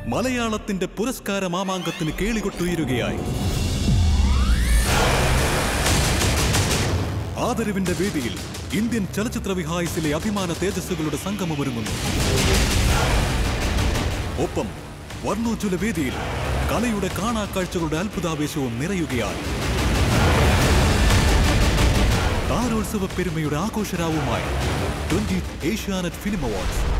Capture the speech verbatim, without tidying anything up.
മലയാളത്തിന്റെ പുരസ്കാര മാമാങ്കത്തിന് കേളികൊട്ടുയരുകയായി. ആദരവിന്റെ വേദിയിൽ ഇന്ത്യൻ ചലച്ചിത്ര വിഹായസിലെ അഭിമാന തേജസ്സുകളുടെ സംഗമമൊരുങ്ങുന്നു. ഒപ്പം വർണ്ണോജ്വല വേദിയിൽ കലയുടെ കാണാക്കാഴ്ചകളുടെ അത്ഭുതാവേശവും നിറയുകയാണ്. താരോത്സവ പെരുമയുടെ ആഘോഷരാവുമായി ട്വന്റി ഏഷ്യാനെറ്റ് ഫിലിം അവാർഡ്സ്